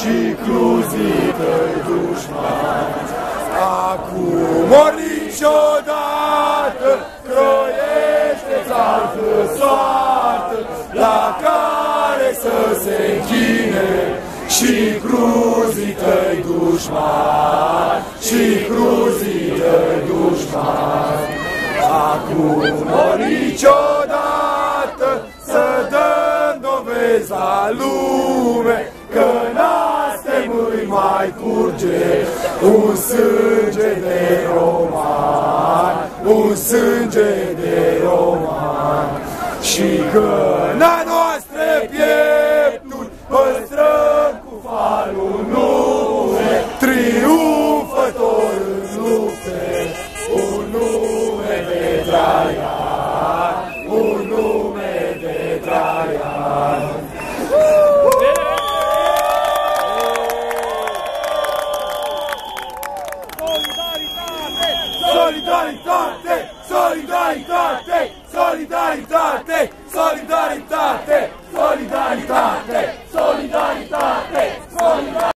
și cruzii tăi dușmani. Acum ori niciodată croiește-ți altă soartă, la care să se închine și cruzii tăi dușmani, și cruzii tăi dușmani. Acum ori niciodată să dăm dovezi la lume că n-astem îi mai curge un sânge de romani, un sânge de romani, și că n-a noastre piepturi păstrăm cu falul nume, triumfător în lupte, un nume de Traian, un nume de Traian. Solidaritate! Solidaritate! Solidaritate! Solidaritate! Solidaritate!